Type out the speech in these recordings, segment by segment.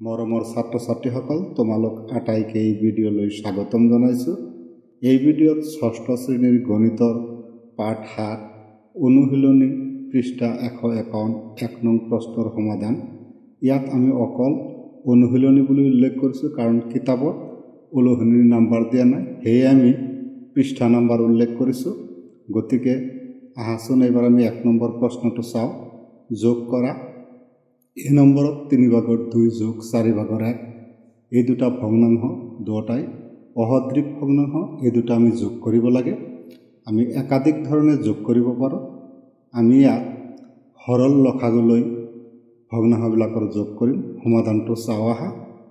মৰমৰ ছাত্ৰ ছাত্ৰীসকল তোমালোক আটাইকে এই ভিডিঅ'লৈ স্বাগতম জনাইছোঁ। এই ভিডিঅ'ত ষষ্ঠ শ্ৰেণীৰ গণিতৰ পাঠ ৭ অনুশীলনী পৃষ্ঠা ১৫১ ১ নং প্ৰশ্নৰ সমাধান। ইয়াত আমি অকল অনুশীলনী বুলি উল্লেখ কৰিছোঁ কাৰণ কিতাপত অনুশীলনীৰ নম্বৰ দিয়া নাই, সেয়ে আমি পৃষ্ঠা নম্বৰ উল্লেখ কৰিছোঁ। গতিকে আহাচোন এইবাৰ আমি ১ নম্বৰ প্ৰশ্নটো চাওঁ। যোগ কৰা এই নম্বৰত ৩/২ যোগ ৪/১ এই দুটা ভগ্নাংশ দুটাই অসদৃশ ভগ্নাংশ, এই দুটা আমি যোগ কৰিব লাগে। আমি একাধিক ধৰণে যোগ কৰিব পাৰোঁ। আমি ইয়াত সৰল লসাগুলৈ ভগ্নাংশবিলাকৰ যোগ কৰিম। সমাধানটো চাওঁ আহা।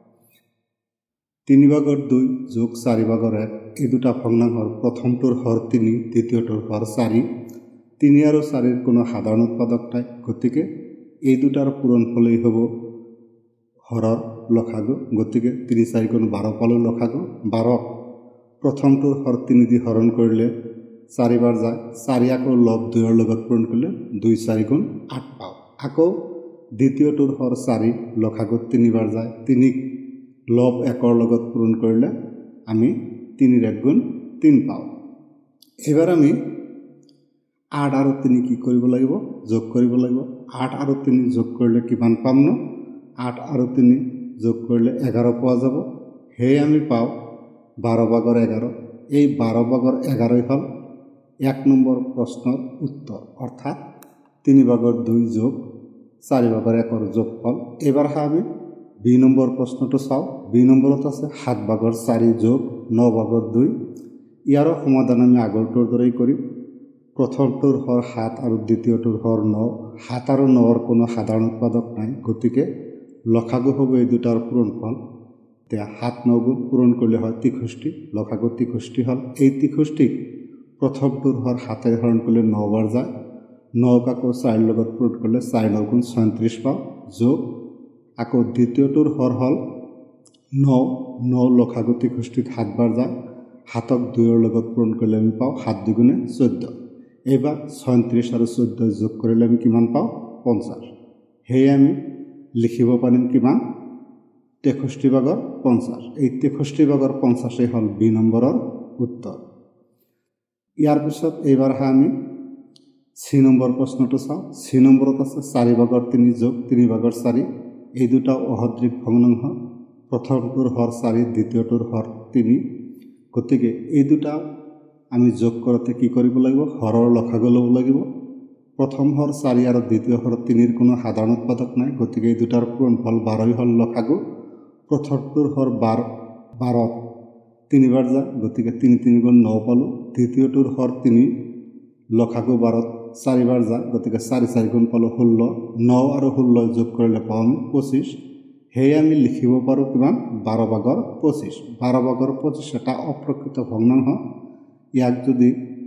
৩/২ যোগ ৪/১ এই দুটা ভগ্নাংশৰ প্ৰথমটোৰ হৰ ৩, দ্বিতীয়টোৰ হৰ ৪। ৩ আৰু ৪ৰ কোনো সাধাৰণ উৎপাদক নাই, গতিকে এই দুটাৰ পূৰণফলেই হ'ব হৰৰ লসাগু। গতিকে ৩ ৪ গুণ ১২ পালোঁ লসাগু। ১২ক প্ৰথমটোৰ হৰ ৩ দি হৰণ কৰিলে ৪ বাৰ যায়, ৪ আকৌ লব ২ৰ লগত পূৰণ কৰিলে ২ ৪ গুণ ৮ পাওঁ। আকৌ দ্বিতীয়টোৰ হৰ ৪ লসাগুত ৩ বাৰ যায়, ৩ক লব ১ৰ লগত পূৰণ কৰিলে আমি ৩ৰ ১ গুণ ৩ পাওঁ। এইবাৰ আমি ৮ আৰু ৩ কি কৰিব লাগিব? যোগ কৰিব লাগিব। ৮ আৰু ৩ যোগ কৰিলে কিমান পাম ন? ৮ আৰু ৩ যোগ কৰিলে ১১ পোৱা যাব। সেয়ে আমি পাওঁ ১২/১১। এই ১২/১১ হ'ল ১ নম্বৰ প্ৰশ্নৰ উত্তৰ, অৰ্থাৎ ৩/২ যোগ ৪/১ৰ যোগফল। এইবাৰ আমি ২ নম্বৰ প্ৰশ্নটো চাওঁ। ২ নম্বৰত আছে ৭/৪ যোগ ৯/২। ইয়াৰো সমাধান আমি আগৰটোৰ দৰেই কৰিম। প্ৰথমটোৰ হৰ ৭ আৰু দ্বিতীয়টোৰ হৰ ৯। ৭ আৰু ৯ৰ কোনো সাধাৰণ উৎপাদক নাই, গতিকে লসাগু হ'ব এই দুটাৰ পূৰণফল। এতিয়া ৭ ৯ গুণ পূৰণ কৰিলে হয় ৬৩, লসাগু ৬৩ হ'ল। এই ৬৩ক প্ৰথমটোৰ হৰ ৭ হৰণ কৰিলে ৯ বাৰ যায়, ৯ক আকৌ ৪ৰ লগত পূৰণ কৰিলে ৪ ৯ গুণ ৩৬ পাওঁ, যোগ আকৌ দ্বিতীয়টোৰ হৰ হ'ল ৯, ৯ লসাগু ৬৩ত ৭ বাৰ যায়, ৭ক ২ৰ লগত পূৰণ কৰিলে আমি পাওঁ ৭ ২ গুণে ১৪। এইবাৰ ৩৬ আৰু ১৪ যোগ কৰিলে আমি কিমান পাওঁ? ৫০। সেয়ে আমি লিখিব পাৰিম কিমান? ৬৩/৫০। এই ৬৩/৫০ হ'ল ২ নম্বৰৰ উত্তৰ। ইয়াৰ পিছত এইবাৰ আমি চি নম্বৰ প্ৰশ্নটো চাওঁ। চি নম্বৰত আছে ৪/৩ যোগ ৩/৪। এই দুটা অসদৃশ ভগ্নাংশ। প্ৰথমটোৰ হৰ ৪, দ্বিতীয়টোৰ হৰ ৩। গতিকে এই দুটা আমি যোগ কৰোঁতে কি কৰিব লাগিব? হৰৰ লসাগু ল'ব লাগিব। প্ৰথম হৰ ৪ আৰু দ্বিতীয় হৰ ৩ৰ কোনো সাধাৰণ উৎপাদক নাই, গতিকে এই দুটাৰ পূৰণফল ১২ হ'ল লসাগু। প্ৰথমটোৰ হৰ ১২ত ৩ বাৰ যায়, গতিকে ৩ ৩ গুণ ৯ পালোঁ। দ্বিতীয়টোৰ হৰ ৩ লসাগু ১২ত ৪ বাৰ যায়, গতিকে ৪ ৪ গুণ পালোঁ ১৬। ৯ আৰু ১৬ যোগ কৰিলে পাওঁ আমি ২৫। সেয়ে আমি লিখিব পাৰোঁ কিমান? ১২/২৫। ১২/২৫ এটা অপ্ৰকৃত ভগ্নাংশ। ইয়াক যদি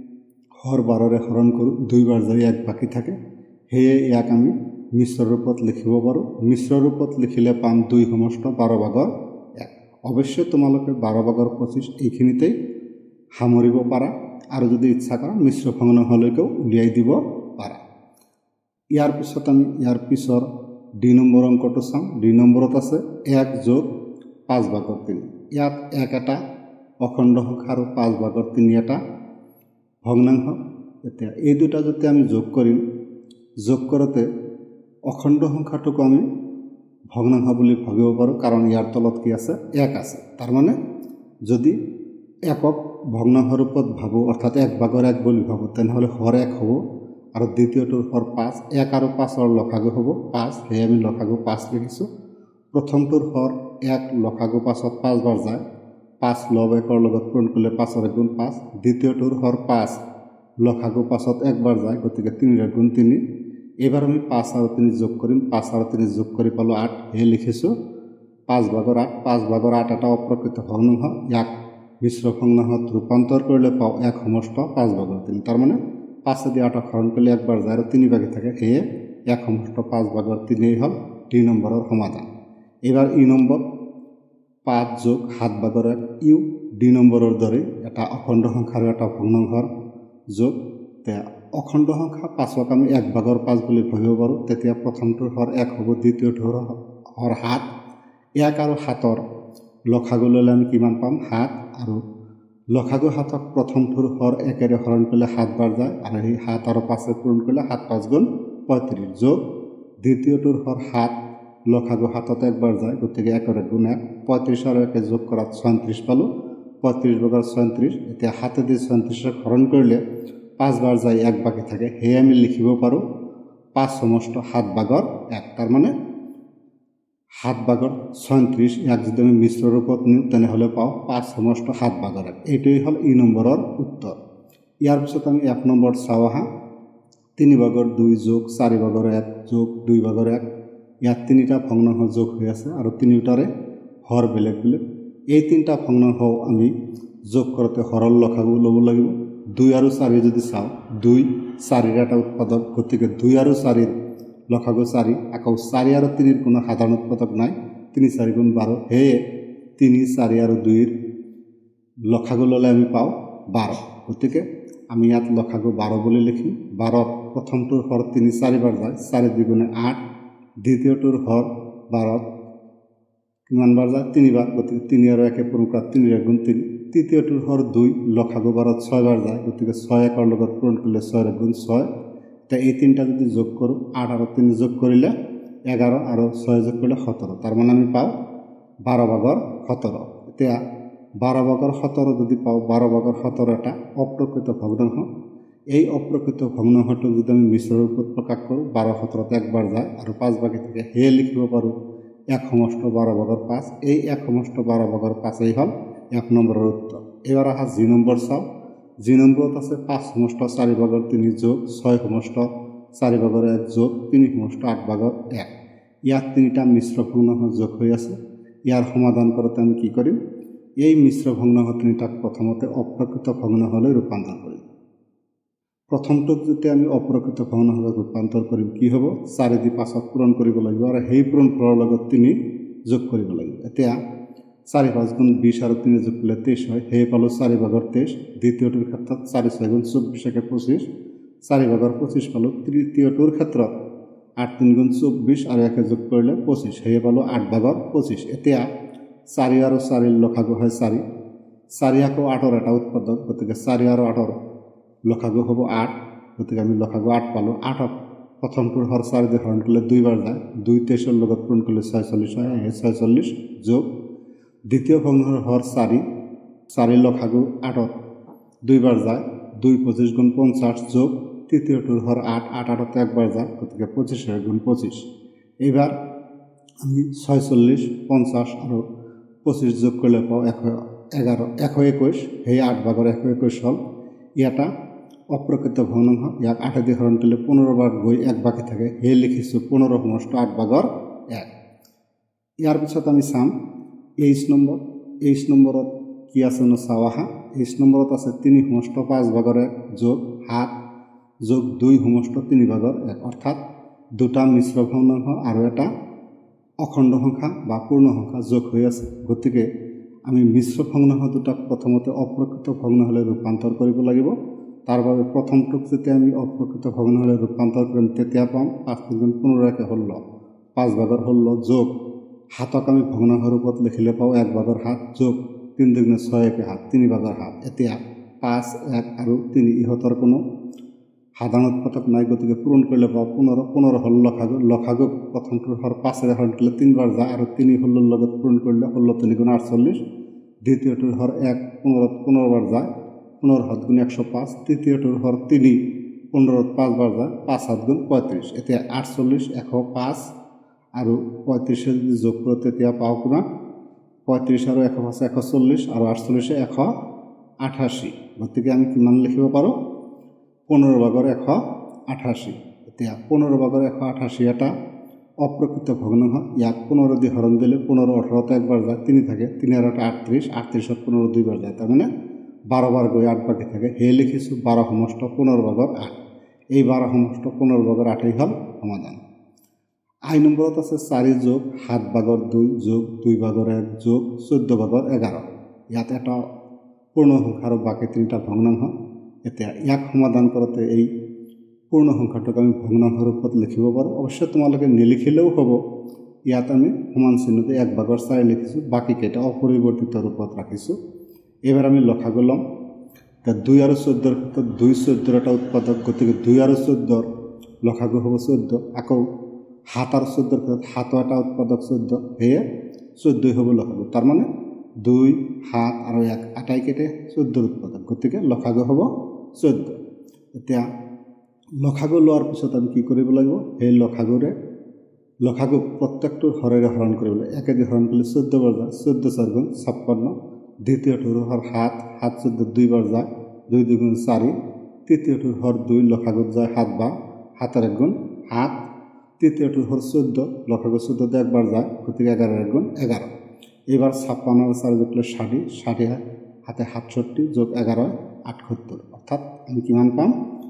হৰ ১২ৰে হৰণ কৰোঁ ২ বাৰ যায় ১ বাকী থাকে, সেয়ে ইয়াক আমি মিশ্ৰ ৰূপত লিখিব পাৰোঁ। মিশ্ৰ ৰূপত লিখিলে পাম ২ সমষ্ট ১২/১। অৱশ্যে তোমালোকে ১২/২৫ এইখিনিতেই সামৰিব পাৰা, আৰু যদি ইচ্ছা কৰা মিশ্ৰ ভগ্নাংশলৈকেও উলিয়াই দিব পাৰা। ইয়াৰ পিছত আমি ইয়াৰ পিছৰ ২ নম্বৰ অংকটো চাওঁ। ২ নম্বৰত আছে ১ যোগ ৫/৩। ইয়াত ১ এটা অখণ্ড সংখ্যা আৰু ৫/৩ এটা ভগ্নাংশ। এতিয়া এই দুটা যেতিয়া আমি যোগ কৰিম, যোগ কৰোঁতে অখণ্ড সংখ্যাটোক আমি ভগ্নাংশ বুলি ভাবিব পাৰোঁ, কাৰণ ইয়াৰ তলত কি আছে? ১ আছে। তাৰমানে যদি একক ভগ্নাংশ ৰূপত ভাবোঁ, অৰ্থাৎ ১/১ বুলি ভাবোঁ, তেনেহ'লে হৰ ১ হ'ব আৰু দ্বিতীয়টোৰ হৰ ৫। ১ আৰু ৫ৰ লসাগু হ'ব ৫, সেয়ে আমি লসাগু ৫ লিখিছোঁ। প্ৰথমটোৰ হৰ ১ লসাগু ৫ত ৫ বাৰ যায়, ৫ লব ১ৰ লগত পূৰণ কৰিলে ৫ৰ ১ গুণ ৫। দ্বিতীয়টোৰ হৰ ৫ লসাগু ৫ত ১ বাৰ যায়, গতিকে ৩ৰ ১ গুণ ৩। এইবাৰ আমি ৫ আৰু ৩ যোগ কৰিম। ৫ আৰু ৩ যোগ কৰি পালোঁ ৮, সেয়ে লিখিছোঁ ৫/৮। ৫/৮ এটা অপ্ৰকৃত ভগ্নাংশ। ইয়াক মিশ্ৰ ভগ্নাংশত ৰূপান্তৰ কৰিলে পাওঁ ১ সমষ্ট ৫/৩। তাৰমানে ৫ দি ৮ক হৰণ কৰিলে ১ বাৰ যায় আৰু ৩ বাকী থাকে, সেয়ে ১ সমষ্ট ৫/৩ হ'ল ২ নম্বৰৰ সমাধান। এইবাৰ ই নম্বৰ ৫ যোগ ৭/১ ইও ২ নম্বৰৰ দৰে এটা অখণ্ড সংখ্যা আৰু এটা ভগ্নাংশৰ যোগ। অখণ্ড সংখ্যা ৫ক আমি ১/৫ বুলি ভাবিব পাৰোঁ। তেতিয়া প্ৰথমটোৰ হৰ ১ হ'ব, দ্বিতীয়টোৰ হৰ ৭, 1 আৰু 7ৰ লখাগু ল'লে আমি কিমান পাম 7 আৰু লখাগু 7ক প্ৰথমটোৰ হৰ 1 হৰণ কৰিলে 7 বাৰ যায় আৰু সেই 7 আৰু 5 পূৰণ কৰিলে 7 5 গুণ 35 যোগ দ্বিতীয়টোৰ হৰ 7 লখাগু 7ত একবাৰ যায় গতিকে 1 গুণ 1 35 আৰু 1 যোগ কৰাত 36 পালো 35 ভাগৰ 36 এতিয়া 7 দি 36ক হৰণ কৰিলে 5 বাৰ যায় 1 বাকি থাকে সেই আমি লিখিব পাৰো 5 সমষ্ট 7 ভাগৰ 1 তাৰ মানে 7 ভাগৰ 36 ইয়াক যদি আমি মিশ্র ৰূপত নিও তেনেহলে পাও 5 সমষ্ট 7 ভাগৰ 1 এইটোই হল ই নম্বৰৰ উত্তৰ ইয়াৰ পিছত আমি এক নম্বৰ চাও আহা 3 ভাগৰ 2 যোগ 4 ভাগৰ 1 যোগ 2 ভাগৰ 1 ইয়াত তিনিটা ভগ্নাংশ যোগ হৈ আছে আৰু তিনিটাৰে হৰ বেলেগ বেলেগ এই তিনিটা ভগ্নাংশ আমি যোগ কৰোতে হৰৰ লখাগু লব লাগিব 2 আৰু 4 যদি চাও 2 4 এটা উৎপাদক গতিকে 2 আৰু 4 লখাগু 4 আকৌ 4 আৰু 3 ৰ কোনো সাধাৰণ উৎপাদক নাই 3 4 গুণ 12 হে 3 4 আৰু 2 ৰ লখাগু ললে আমি পাও 12 গতিকে আমি ইয়াত লখাগু 12 বুলি লিখিম 12 প্ৰথমটোৰ হৰ 3 4 বাৰ যায় 4 2 গুণ 8 দ্বিতীয়টোৰ হৰ 12 কিমান বাৰ যায় 3 বাৰ গতিকে 3 আৰু 1 পূৰণ কৰা 3 গুণ 3 তৃতীয়টোৰ হৰ 2 লখাগু 12 6 বাৰ যায় গতিকে 6 1 ৰ লগত পূৰণ কৰিলে 6 গুণ 6 তে এই তিনটা যদি যোগ কৰো 8 আৰু 3 যোগ কৰিলে 11 আৰু 6 যোগ কৰিলে 17 তাৰ মানে আমি পাও 12 ভাগৰ 17 এতিয়া 12 ভাগৰ 17 যদি পাও 12 ভাগৰ 17 এটা অপ্রকৃত ভগ্নাংশ এই অপ্রকৃত ভগ্নাংশটো যদি আমি মিশ্র ৰূপত প্ৰকাশ কৰো 12 17 তে একবাৰ যায় আৰু 5 বাকি থাকে হে লিখিব পাৰো 1 সমষ্ট 12 ভাগৰ 5 এই 1 সমষ্ট 12 ভাগৰ 5 এই হল 1 নম্বৰৰ উত্তৰ এবাৰ আহা জি নম্বৰ চাও জি নম্বৰত আছে 5 সমষ্ট 4 ভাগৰ 3 যোগ 6 সমষ্ট 4 ভাগৰ 1 যোগ 3 সমষ্ট 8 ভাগৰ 1 ইয়াত তিনিটা মিশ্র ভগ্নাংশ যোগ হৈ আছে ইয়াৰ সমাধান কৰোতে আমি কি কৰিম এই মিশ্র ভগ্নাংশ তিনিটাক প্ৰথমতে অপ্রকৃত ভগ্নাংশলৈ ৰূপান্তর কৰিম প্ৰথমটোক যদি আমি অপ্রকৃত ভগ্নাংশলৈ ৰূপান্তর কৰিম কি হ'ব 4 দি 5ক পূৰণ কৰিব লাগিব আৰু সেই পূৰণ কৰাৰ লগত 3 যোগ কৰিব লাগিব এতিয়া 4 5 গুণ 20 আৰু 3 যোগ কৰিলে 23 হয় হে পালো 4 ভাগৰ 23 দ্বিতীয়টোৰ ক্ষেত্ৰত 4 6 গুণ 24 একে 25 4 ভাগৰ 25 পালো তৃতীয়টোৰ ক্ষেত্ৰত 8 3 গুণ 24 আৰু 1 যোগ কৰিলে 25 হে পালো 8 ভাগৰ 25 এতিয়া 4 আৰু 4 ৰ লখাগু হয় 4 4 আকৌ 8 ৰ এটা উৎপাদক গতিকে 4 আৰু 8 ৰ লখাগু হ'ব 8 গতিকে আমি লখাগু 8 পালো 8ক প্ৰথমটোৰ হৰ 4 দি হৰণ কৰিলে 2 বাৰ যায় 2 23 ৰ লগত পূৰণ কৰিলে 46 হয় 46 যোগ দ্বিতীয় ভগ্নাংশৰ হৰ 4 লখাগু 8ত 2 বাৰ যায় 2 25 গুণ 50 যোগ তৃতীয়টোৰ হৰ 8 8 8তে একবাৰ যায় গতিকে 25 গুণ 25 এইবাৰ আমি 46 50 আৰু 25 যোগ কৰিলে পাও 121 সেই 8 ভাগৰ 121 হল ইয়াটা অপ্রকৃত ভগ্নাংশ ইয়াক 8 দি হৰণ কৰিলে 15 বাৰ গৈ 1 বাকি থাকে হে লিখিছো 15 সমষ্ট 8 ভাগৰ 1 ইয়াৰ পিছত আমি চাম 23 নম্বৰত কি আছে ন চাও আহা 23 নম্বৰত আছে 3 সমষ্ট 5 ভাগৰ 1 যোগ 7 যোগ 2 সমষ্ট 3 ভাগৰ 1 অৰ্থাৎ দুটা মিশ্র ভগ্নাংশ আৰু এটা অখণ্ড সংখ্যা বা পূৰ্ণ সংখ্যা যোগ হৈ আছে গতিকে আমি মিশ্র ভগ্নাংশ দুটাক প্ৰথমতে অপ্রকৃত ভগ্নাংশলৈ ৰূপান্তর কৰিব লাগিব তাৰ বাবে প্ৰথমটোক যেতিয়া আমি অপ্রকৃত ভগ্নাংশলৈ ৰূপান্তর কৰিম তেতিয়া পাম 5 গুণ 15 একে 16 5 ভাগৰ 16 যোগ 7ক আমি ভগ্নাংশ ৰূপত লিখিলে পাও 1 ভাগৰ 7 যোগ 3 দুগুণে 6 একে 7 3 ভাগৰ 7 এতিয়া 5 1 আৰু 3 ইহতৰ কোনো সাধাৰণ উৎপাদক নাই গতিকে পূৰণ কৰিলে পাও 15 হল লখাগু প্ৰথমটোৰ হৰ 5 ৰে হৰণ কৰিলে 3 বাৰ যায় আৰু 3 16 লগত পূৰণ কৰিলে 16 3 গুণ 48 দ্বিতীয়টোৰ হৰ 1 15 বাৰ যায় 15 7 গুণ 105 তৃতীয়টোৰ হৰ 3 15 5 বাৰ যায় 5 7 গুণ 35 এতিয়া 48 105 আৰু 35 যদি যোগ কৰোঁ তেতিয়া পাও কিমান 35 আৰু 105 140 আৰু 48 188 গতিকে আমি কিমান লিখিব পাৰো 15 ভাগৰ 188 এতিয়া 15 ভাগৰ 188 এটা অপ্রকৃত ভগ্নাংশ ইয়াক 15 দি হৰণ দিলে 15 18 তে একবাৰ যায় 3 থাকে 3 আৰু 38 38ত 15 দুই বাৰ যায় তাৰ মানে 12 বাৰ গৈ 8 বাকি থাকে হে লিখিছো 12 সমষ্ট 15 ভাগৰ 8 এই 12 সমষ্ট 15 ভাগৰ 8 হল সমাধান আই নম্বৰত আছে 4 যোগ 7 ভাগৰ 2 যোগ 2 ভাগৰ 1 যোগ 14 ভাগৰ 11 ইয়াত এটা পূৰ্ণ সংখ্যা আৰু বাকি তিনিটা ভগ্নাংশ এতিয়া ইয়াক সমাধান কৰোতে এই পূৰ্ণ সংখ্যাটোক আমি ভগ্নাংশ ৰূপত লিখিব পাৰো অৱশ্যে তোমালোকে নিলিখিলেও হ'ব ইয়াত আমি সমান চিহ্নতে 1/4 লিখিছোঁ, বাকীকেইটা অপৰিৱৰ্তিত ৰূপত ৰাখিছোঁ। এইবাৰ আমি লসাগু ল'ম। 2 আৰু 14 ক্ষেত্ৰত 2 14 এটা উৎপাদক, গতিকে 2 আৰু 14 লসাগু হ'ব 14। আকৌ 7 আৰু 14 ক্ষেত্ৰত 7 এটা উৎপাদক 14, সেয়ে 14 হ'ব লসাগু। তাৰমানে 2 7 আৰু 1 আটাইকেইটা 14 উৎপাদক, গতিকে লসাগু হ'ব 14। এতিয়া লসাগু লোৱাৰ পিছত আমি কি কৰিব লাগিব, সেই লসাগু প্ৰত্যেকটোৰ হৰেৰে হৰণ কৰিব লাগিব। একেদি হৰণ কৰিলে 14 বাৰ যায়, 14 4 গুণ 56। দ্বিতীয়টোৰ হৰ 7, 7 14 2 বাৰ যায়, 2 2 গুণ 4। তৃতীয়টোৰ হৰ 2, লসাগুত যায় 7 বাৰ, 7 1 গুণ 7। তৃতীয়টোৰ হৰ 14, লসাগু 14 একবাৰ যায়, গতিকে 11 1 গুণ 11। এইবাৰ 56 আৰু 4 যোগ কৰিলে 60, 60 7 67 যোগ 11 78, অৰ্থাৎ আমি কিমান পাম,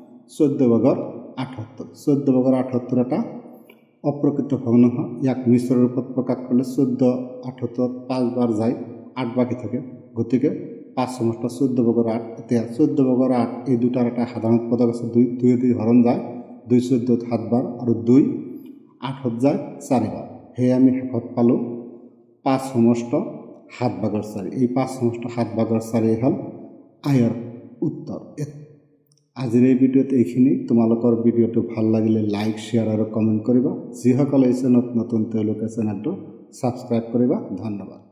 14/78। 14/78 এটা অপ্ৰকৃত ভগ্নাংশ। ইয়াক মিশ্ৰ ৰূপত প্ৰকাশ কৰিলে 14/78 5 বাৰ যায়, 8 বাকী থাকে, গতিকে 5 সমষ্টা 14/8। এতিয়া 14/8 এই দুটাৰ এটা সাধাৰণ উৎপাদক আছে 2, 2 দি হৰণ যায়, 2 14 7 বাৰ আৰু 2 8 যায় 4 বাৰ। সেয়ে আমি শেষত পালোঁ 5 সমষ্ট 7/4। এই 5 সমষ্ট 7/4 হ'ল আইৰ উত্তৰ। আজিৰ এই ভিডিঅ'ত এইখিনি। তোমালোকৰ ভিডিঅ'টো ভাল লাগিলে লাইক, শ্বেয়াৰ আৰু কমেণ্ট কৰিবা। যিসকলে এই চেনেলত নতুন তেওঁলোকে চেনেলটো ছাবস্ক্ৰাইব কৰিবা। ধন্যবাদ।